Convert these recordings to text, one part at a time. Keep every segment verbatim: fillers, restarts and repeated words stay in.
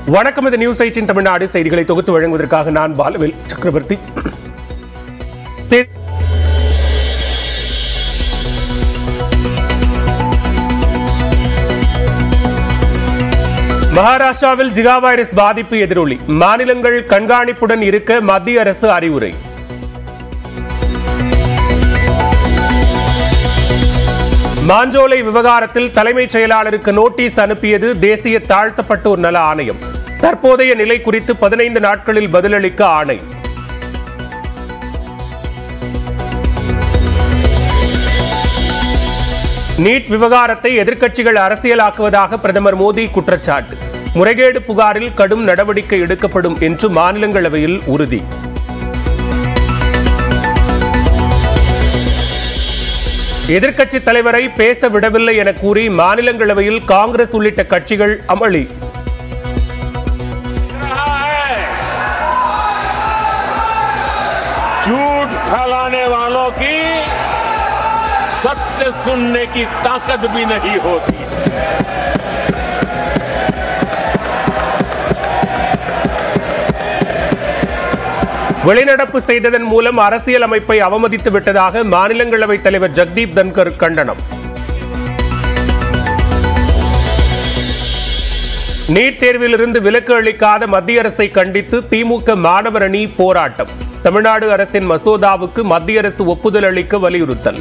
வணக்கம். இது news eighteen Tamil Nadu செய்திகளை தொகுத்து வழங்குவதற்காக நான் பாலவேல் சக்கரவர்த்தி. மகாராஷ்டிராவில் ஜிகா வைரஸ் பாதிப்பு எதிரொலி, மாநிலங்கள் கண்காணிப்புடன் இருக்க மத்திய அரசு அறிவுரை. மாஞ்சோலை விவகாரத்தில் தலைமைச் செயலாளருக்கு நோட்டீஸ் அனுப்பியது தேசிய தாழ்த்தப்பட்டோர் நல ஆணையம். தற்போதைய நிலை குறித்து பதினைந்து நாட்களில் பதிலளிக்க ஆணை. நீட் விவகாரத்தை எதிர்க்கட்சிகள் அரசியலாக்குவதாக பிரதமர் மோடி குற்றச்சாட்டு. முறைகேடு புகாரில் கடும் நடவடிக்கை எடுக்கப்படும் என்று மாநிலங்களவையில் உறுதி. எதிர்க்கட்சித் தலைவரை பேச விடவில்லை என கூறி மாநிலங்களவையில் காங்கிரஸ் உள்ளிட்ட கட்சிகள் அமளி. झूठ फैलाने वालों की सत्य सुनने की ताकत भी नहीं होती. வெளிநடப்பு செய்ததன் மூலம் அரசியல் அமைப்பை அவமதித்து விட்டதாக மாநிலங்களவைத் தலைவர் ஜெகதீப் தன்கர் கண்டனம். நீட் தேர்வில் இருந்து விலக்கு அளிக்காத மத்திய அரசை கண்டித்து திமுக மாணவர் அணி போராட்டம். தமிழ்நாடு அரசின் மசோதாவுக்கு மத்திய அரசு ஒப்புதல் அளிக்க வலியுறுத்தல்.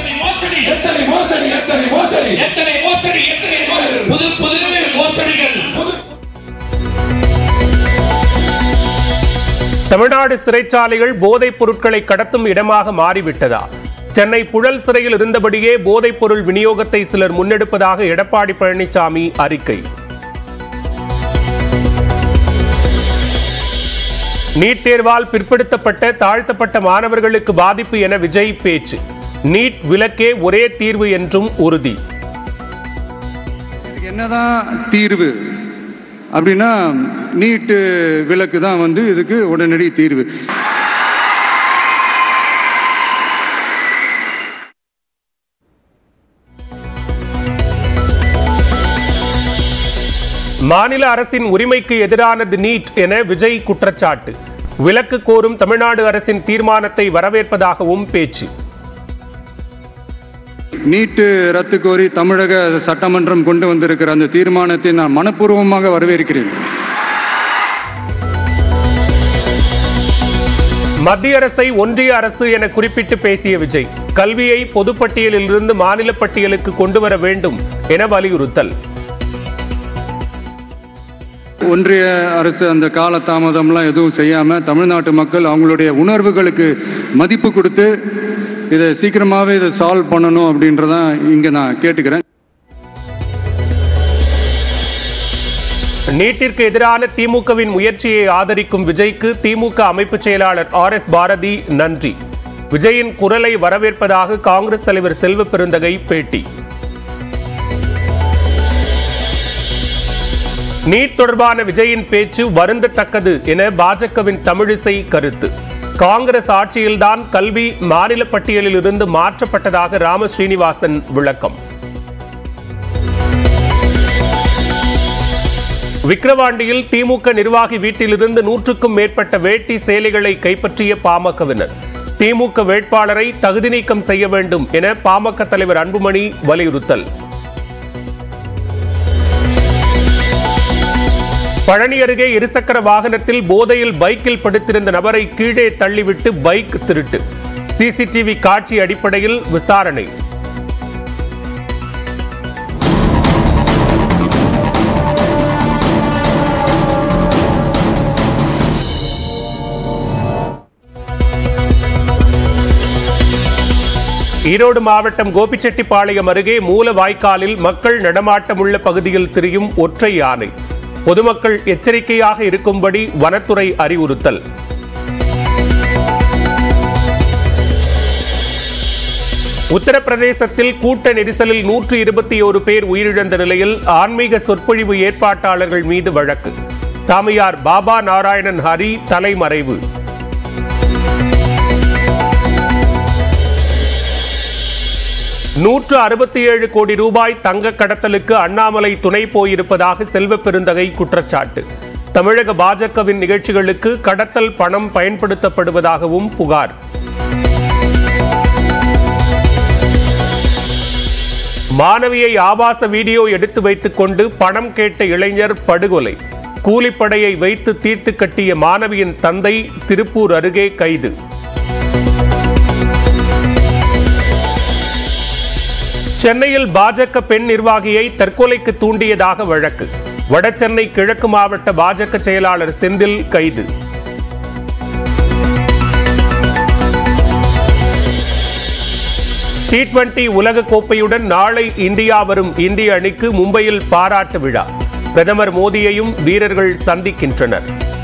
தமிழ்நாடு சிறைச்சாலைகள் போதைப் பொருட்களை கடத்தும் இடமாக மாறிவிட்டதா? சென்னை புழல் சிறையில் இருந்தபடியே போதைப் பொருள் விநியோகத்தை சிலர் முன்னெடுப்பதாக எடப்பாடி பழனிசாமி அறிக்கை. நீட் தேர்வால் பிற்படுத்தப்பட்ட தாழ்த்தப்பட்ட மாணவர்களுக்கு பாதிப்பு என விஜய் பேச்சு. நீட் விலக்கே ஒரே தீர்வு என்றும் உறுதி. என்னதான் தீர்வு அப்படின்னா நீட் விலக்கு தான் வந்து இதுக்கு உடனடி தீர்வு. மாநில அரசின் உரிமைக்கு எதிரானது நீட் என விஜய் குற்றச்சாட்டு. விலக்கு கோரும் தமிழ்நாடு அரசின் தீர்மானத்தை வரவேற்பதாகவும் பேச்சு. நீட் ரத்து கோரி தமிழக சட்டமன்றம் கொண்டு வந்திருக்கிற அந்த தீர்மானத்தை நான் மனப்பூர்வமாக வரவேற்கிறேன். மத்திய அரசை ஒன்றிய அரசு என குறிப்பிட்டு பேசிய விஜய், கல்வியை பொதுப்பட்டியலில் இருந்து மாநில பட்டியலுக்கு கொண்டு வர வேண்டும் என வலியுறுத்தல். ஒன்றிய அரசு அந்த கால தாமதம்லாம் எதுவும் செய்யாம தமிழ்நாட்டு மக்கள் அவங்களுடைய உணர்வுகளுக்கு மதிப்பு கொடுத்து இதை சீக்கிரமாவே இதை சால்வ் பண்ணணும் அப்படின்றதான் இங்க நான் கேட்டுக்கிறேன். நீட்டிற்கு எதிரான திமுகவின் முயற்சியை ஆதரிக்கும் விஜய்க்கு திமுக அமைப்பு செயலாளர் ஆர் எஸ் பாரதி நன்றி. விஜயின் குரலை வரவேற்பதாக காங்கிரஸ் தலைவர் செல்வ பெருந்தகை பேட்டி. நீட் தொடர்பான விஜயின் பேச்சு வருந்தத்தக்கது என பாஜகவின் தமிழிசை கருத்து. காங்கிரஸ் ஆட்சியில்தான் கல்வி மாநில பட்டியலில் இருந்து மாற்றப்பட்டதாக ராம ஸ்ரீனிவாசன் விளக்கம். விக்கிரவாண்டியில் திமுக நிர்வாகி வீட்டிலிருந்து நூற்றுக்கும் மேற்பட்ட வேட்டி சேலைகளை கைப்பற்றிய பாமகவினர். திமுக வேட்பாளரை தகுதி நீக்கம் செய்ய வேண்டும் என பாமக தலைவர் அன்புமணி வலியுறுத்தல். பழனி அருகே இருசக்கர வாகனத்தில் போதையில் பைக்கில் படுத்திருந்த நபரை கீழே தள்ளிவிட்டு பைக் திருட்டு. சிசிடிவி காட்சி அடிப்படையில் விசாரணை. ஈரோடு மாவட்டம் கோபிச்செட்டிப்பாளையம் அருகே மூல வாய்க்காலில் மக்கள் நடமாட்டமுள்ள பகுதியில் திரியும் ஒற்றை யானை. பொதுமக்கள் எச்சரிக்கையாக இருக்கும்படி வனத்துறை அறிவுறுத்தல். உத்தரப்பிரதேசத்தில் கூட்ட நெரிசலில் நூற்று இருபத்தி ஒரு பேர் உயிரிழந்த நிலையில் ஆன்மீக சொற்பொழிவு ஏற்பாட்டாளர்கள் மீது வழக்கு. சாமியார் பாபா நாராயணன் ஹரி தலைமறைவு. நூற்று அறுபத்தி ஏழு கோடி ரூபாய் தங்க கடத்தலுக்கு அண்ணாமலை துணை போயிருப்பதாக செல்வ பெருந்தகை குற்றச்சாட்டு. தமிழக பாஜகவின் நிகழ்ச்சிகளுக்கு கடத்தல் பணம் பயன்படுத்தப்படுவதாகவும் புகார். மாணவியை ஆபாச வீடியோ எடுத்து வைத்துக் கொண்டு பணம் கேட்ட இளைஞர் படுகொலை. கூலிப்படையை வைத்து தீர்த்து கட்டிய மாணவியின் தந்தை திருப்பூர் அருகே கைது. சென்னையில் பாஜக பெண் நிர்வாகியை தற்கொலைக்கு தூண்டியதாக வழக்கு. வடசென்னை கிழக்கு மாவட்ட பாஜக செயலாளர் செந்தில் கைது. டி டுவெண்டி உலக கோப்பையுடன் நாளை இந்தியா வரும் இந்திய அணிக்கு மும்பையில் பாராட்டு விழா. பிரதமர் மோடியையும் வீரர்கள் சந்திக்கின்றனர்.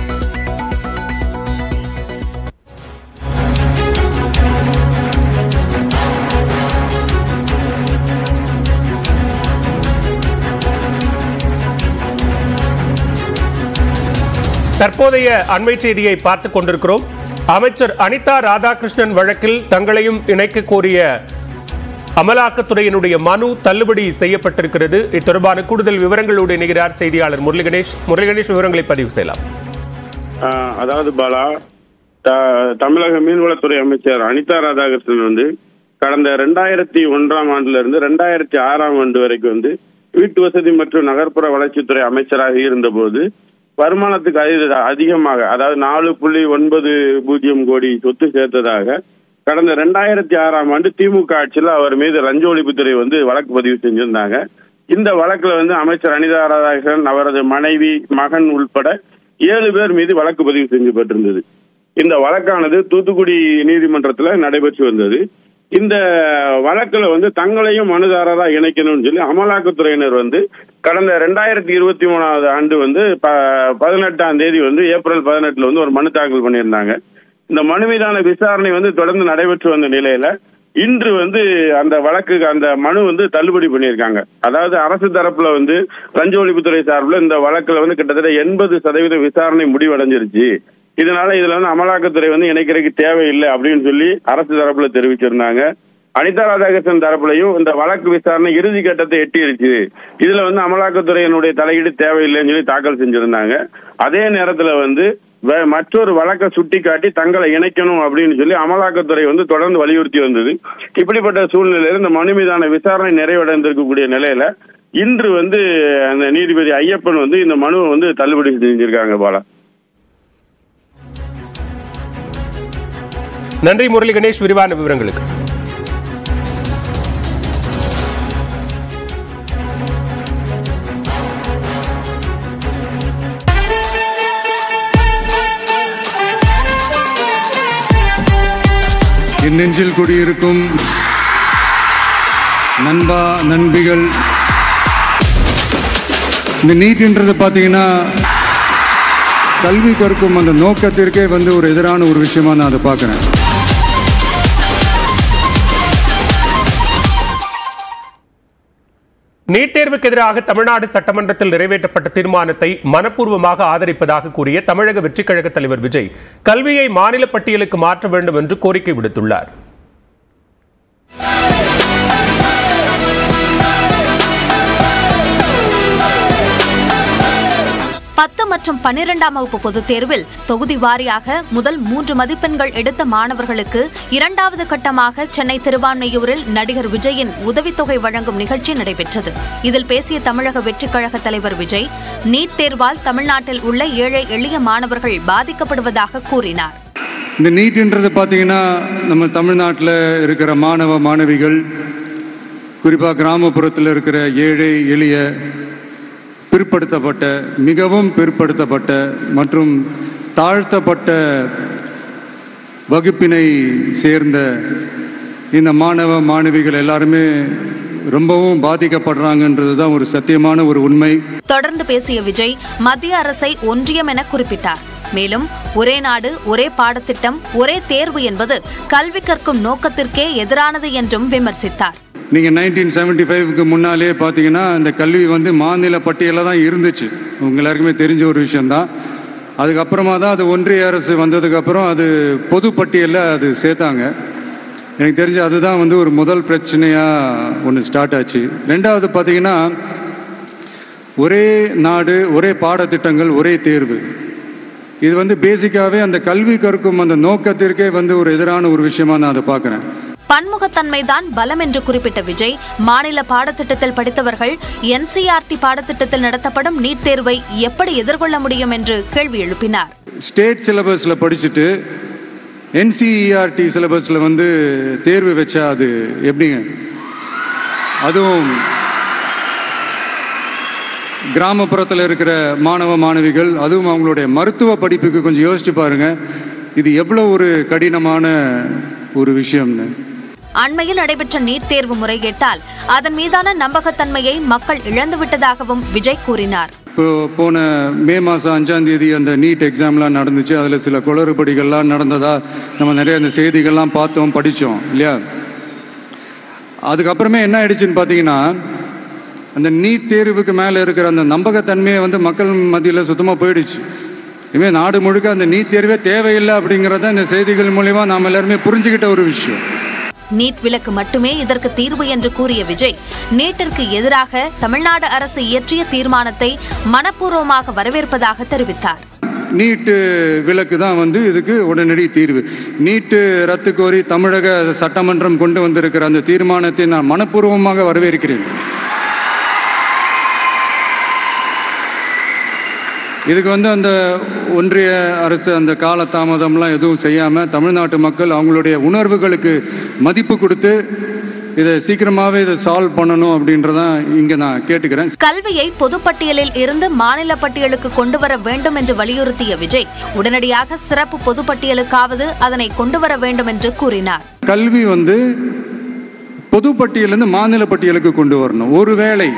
தற்போதைய அண்மை செய்தியை பார்த்துக் கொண்டிருக்கிறோம். அமைச்சர் அனிதா ராதாகிருஷ்ணன் வழக்கில் தங்களையும் இணைக்க கோரிய அமலாக்கத்துறையினுடைய மனு தள்ளுபடி செய்யப்பட்டிருக்கிறது. இது தொடர்பான கூடுதல் விவரங்களோடு இணைகிறார் செய்தியாளர் முரளி கணேஷ். முரளி கணேஷ், விவரங்களை பதிவு செய்யலாம். அதாவது பாலா, தமிழக மீன்வளத்துறை அமைச்சர் அனிதா ராதாகிருஷ்ணன் வந்து கடந்த இரண்டாயிரத்தி ஒன்றாம் ஆண்டுல இருந்து இரண்டாயிரத்தி ஆறாம் ஆண்டு வரைக்கும் வந்து வீட்டு வசதி மற்றும் நகர்ப்புற வளர்ச்சித்துறை அமைச்சராக இருந்த போது வருமானத்துக்கு அதிகமாக, அதாவது நாலு புள்ளி ஒன்பது பூஜ்ஜியம் கோடி சொத்து சேர்த்ததாக கடந்த ரெண்டாயிரத்தி ஆறாம் ஆண்டு திமுக ஆட்சியில் அவர் மீது லஞ்ச ஒழிப்புத்துறை வந்து வழக்கு பதிவு செஞ்சிருந்தாங்க. இந்த வழக்குல வந்து அமைச்சர் அனிதா ராதாகிருஷ்ணன், அவரது மனைவி, மகன் உள்பட ஏழு பேர் மீது வழக்கு பதிவு செஞ்சப்பட்டிருந்தது. இந்த வழக்கானது தூத்துக்குடி நீதிமன்றத்துல நடைபெற்று வந்தது. இந்த வழக்குல வந்து தங்களையும் மனுதாரரா இணைக்கணும்னு சொல்லி அமலாக்கத்துறையினர் வந்து கடந்த ரெண்டாயிரத்தி இருபத்தி மூணாவது ஆண்டு வந்து பதினெட்டாம் தேதி வந்து ஏப்ரல் பதினெட்டுல வந்து ஒரு மனு தாக்கல் பண்ணியிருந்தாங்க. இந்த மனு மீதான விசாரணை வந்து தொடர்ந்து நடைபெற்று வந்த நிலையில இன்று வந்து அந்த வழக்கு அந்த மனு வந்து தள்ளுபடி பண்ணியிருக்காங்க. அதாவது அரசு தரப்புல வந்து லஞ்ச ஒழிப்புத்துறை சார்பில் இந்த வழக்குல வந்து கிட்டத்தட்ட எண்பது சதவீத விசாரணை முடிவடைஞ்சிருச்சு. இதனால இதுல வந்து அமலாக்கத்துறை வந்து இணைக்கிறதுக்கு தேவையில்லை அப்படின்னு சொல்லி அரசு தரப்புல தெரிவிச்சிருந்தாங்க. அனிதா ராதாகிருஷ்ணன் தரப்புலையும் இந்த வழக்கு விசாரணை இறுதி கட்டத்தை எட்டிருச்சு, இதுல வந்து அமலாக்கத்துறையினுடைய தலையீடு தேவையில்லைன்னு சொல்லி தாக்கல் செஞ்சிருந்தாங்க. அதே நேரத்துல வந்து மற்றொரு வழக்கை சுட்டிக்காட்டி தங்களை இணைக்கணும் அப்படின்னு சொல்லி அமலாக்கத்துறை வந்து தொடர்ந்து வலியுறுத்தி வந்தது. இப்படிப்பட்ட சூழ்நிலையில இந்த மனு மீதான விசாரணை நிறைவடைந்திருக்கக்கூடிய நிலையில இன்று வந்து அந்த நீதிபதி ஐயப்பன் வந்து இந்த மனுவை வந்து தள்ளுபடி செஞ்சிருக்காங்க. பாலா, நன்றி முரளி கணேஷ், விரிவான விவரங்களுக்கு. என் நெஞ்சில் குடியிருக்கும் நண்பா நண்பிகள், இந்த நீட்ன்றது பார்த்தீங்கன்னா கல்வி கற்கும் அந்த நோக்கத்திற்கே வந்து ஒரு எதிரான ஒரு விஷயமா நான் அதை பார்க்குறேன். நீட் தேர்வுக்கு எதிராக தமிழ்நாடு சட்டமன்றத்தில் நிறைவேற்றப்பட்ட தீர்மானத்தை மனப்பூர்வமாக ஆதரிப்பதாக கூறிய தமிழக வெற்றிக் கழக தலைவர் விஜய் கல்வியை மாநில பட்டியலுக்கு மாற்ற வேண்டும் என்று கோரிக்கை விடுத்துள்ளார். பத்து மற்றும் பன்னிரெண்டாம் வகுப்பு பொதுத் தேர்வில் தொகுதி வாரியாக முதல் மூன்று மதிப்பெண்கள் எடுத்த மாணவர்களுக்கு இரண்டாவது கட்டமாக சென்னை திருவான்மையூரில் நடிகர் விஜயின் உதவித்தொகை வழங்கும் நிகழ்ச்சி நடைபெற்றது. இதில் பேசிய தமிழக வெற்றிக் கழக தலைவர் விஜய் நீட் தேர்வால் தமிழ்நாட்டில் உள்ள ஏழை எளிய மாணவர்கள் பாதிக்கப்படுவதாக கூறினார். இந்த நீட்ன்றது பார்த்தீங்கன்னா நம்ம தமிழ்நாட்டில் இருக்கிற மாணவ மாணவிகள், குறிப்பாக கிராமப்புறத்தில் இருக்கிற ஏழை எளிய பிற்படுத்தப்பட்ட, மிகவும் பிற்படுத்தப்பட்ட மற்றும் தாழ்த்தப்பட்ட வகுப்பினை சேர்ந்த இந்த மாணவ மாணவிகள் எல்லாருமே ரொம்பவும் பாதிக்கப்படுறாங்கன்றது தான் ஒரு சத்தியமான ஒரு உண்மை. தொடர்ந்து பேசிய விஜய் மத்திய அரசை ஒன்றியம் என குறிப்பிட்டார். மேலும் ஒரே நாடு ஒரே பாடத்திட்டம் ஒரே தேர்வு என்பது கல்வி கற்கும் நோக்கத்திற்கே எதிரானது என்றும் விமர்சித்தார். நீங்கள் நைன்டீன் செவன்டி ஃபைவ்க்கு முன்னாலே பார்த்தீங்கன்னா இந்த கல்வி வந்து மாநில பட்டியலில் தான் இருந்துச்சு. உங்க எல்லாருக்குமே தெரிஞ்ச ஒரு விஷயம்தான். அதுக்கப்புறமா தான் அது ஒன்றிய அரசு வந்ததுக்கப்புறம் அது பொது பட்டியலில் அது சேர்த்தாங்க. எனக்கு தெரிஞ்சு அதுதான் வந்து ஒரு முதல் பிரச்சனையாக ஒன்று ஸ்டார்ட் ஆச்சு. ரெண்டாவது பார்த்தீங்கன்னா ஒரே நாடு, ஒரே பாடத்திட்டங்கள், ஒரே தேர்வு. இது வந்து பேசிக்காவே அந்த கல்வி கற்கும் அந்த நோக்கத்திற்கே வந்து ஒரு எதிரான ஒரு விஷயமா நான் அதை பார்க்கிறேன். பன்முகத்தன்மைதான் பலம் என்று குறிப்பிட்ட விஜய், மாநில பாடத்திட்டத்தில் படித்தவர்கள் என்சிஆர்டி பாடத்திட்டத்தில் நடத்தப்படும் நீட் தேர்வை எப்படி எதிர்கொள்ள முடியும் என்று கேள்வி எழுப்பினார். ஸ்டேட் சிலபஸ்ல படிச்சுட்டு என்சிஇஆர்டி சிலபஸ்ல வந்து தேர்வு வச்சா அது எப்படிங்க? அதுவும் கிராமப்புறத்தில் இருக்கிற மாணவ மாணவிகள், அதுவும் அவங்களுடைய மருத்துவ படிப்புக்கு கொஞ்சம் யோசிச்சு பாருங்க, இது எவ்வளவு ஒரு கடினமான ஒரு விஷயம்னு. அண்மையில் நடைபெற்ற நீட் தேர்வு முறைகேட்டால் அதன் மீதான நம்பகத்தன்மையை மக்கள் இழந்துவிட்டதாகவும் விஜய் கூறினார். இப்போ போன மே மாதம் அஞ்சாம் தேதி அந்த நீட் எக்ஸாம்லாம் நடந்துச்சு. அதில் சில குளறுபடிகள்லாம் நடந்ததா நம்ம நிறைய அந்த செய்திகள்லாம் பார்த்தோம், படித்தோம் இல்லையா? அதுக்கப்புறமே என்ன ஆயிடுச்சுன்னு பார்த்தீங்கன்னா, அந்த நீட் தேர்வுக்கு மேலே இருக்கிற அந்த நம்பகத்தன்மையை வந்து மக்கள் மத்தியில் சுத்தமாக போயிடுச்சு. இனிமேல் நாடு முழுக்க அந்த நீட் தேர்வே தேவையில்லை அப்படிங்கிறத இந்த செய்திகள் மூலிமா நாம் எல்லாருமே புரிஞ்சுக்கிட்ட ஒரு விஷயம். நீட் விலக்கு மட்டுமே இதற்கு தீர்வு என்று கூறிய விஜய், நீட்டிற்கு எதிராக தமிழ்நாடு அரசு இயற்றிய தீர்மானத்தை மனப்பூர்வமாக வரவேற்பதாக தெரிவித்தார். நீட்டு விலக்கு தான் வந்து இதுக்கு உடனடி தீர்வு. நீட்டு ரத்து கோரி தமிழக சட்டமன்றம் கொண்டு வந்திருக்கிற அந்த தீர்மானத்தை நான் மனப்பூர்வமாக வரவேற்கிறேன். இதுக்கு வந்து அந்த ஒன்றிய அரசு அந்த கால தாமதம்லாம் எதுவும் செய்யாமல் தமிழ்நாட்டு மக்கள் அவங்களுடைய உணர்வுகளுக்கு மதிப்பு கொடுத்து இதை சீக்கிரமாகவே இதை சால்வ் பண்ணணும் அப்படின்றதான் இங்கே நான் கேட்டுக்கிறேன். கல்வியை பொதுப்பட்டியலில் இருந்து மாநில பட்டியலுக்கு கொண்டு வர வேண்டும் என்று வலியுறுத்திய விஜய், உடனடியாக சிறப்பு பொதுப்பட்டியலுக்காவது அதனை கொண்டு வர வேண்டும் என்று கூறினார். கல்வி வந்து பொதுப்பட்டியலிருந்து மாநில பட்டியலுக்கு கொண்டு வரணும். ஒருவேளை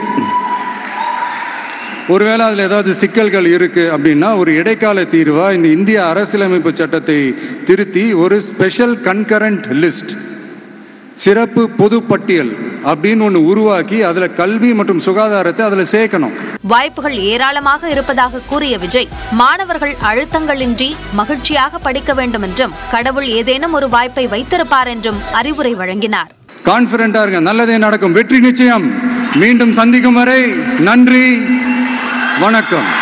ஒருவேளை அதில் ஏதாவது சிக்கல்கள் இருக்கு அப்படின்னா ஒரு இடைக்கால தீர்வா இந்த இந்திய அரசியலமைப்பு சட்டத்தை திருத்தி ஒரு ஸ்பெஷல் கன்கரண்ட் லிஸ்ட், சிறப்பு பொது பட்டியல் அப்படின்னு ஒன்று உருவாக்கி அதுல கல்வி மற்றும் சுகாதாரத்தை அதுல சேர்க்கணும். வாய்ப்புகள் ஏராளமாக இருப்பதாக கூறிய விஜய், மாணவர்கள் அழுத்தங்களின்றி மகிழ்ச்சியாக படிக்க வேண்டும் என்றும் கடவுள் ஏதேனும் ஒரு வாய்ப்பை வைத்திருப்பார் என்றும் அறிவுரை வழங்கினார். கான்பிடண்டா இருங்க, நல்லதே நடக்கும், வெற்றி நிச்சயம். மீண்டும் சந்திக்கும் வரை நன்றி, வணக்கம்.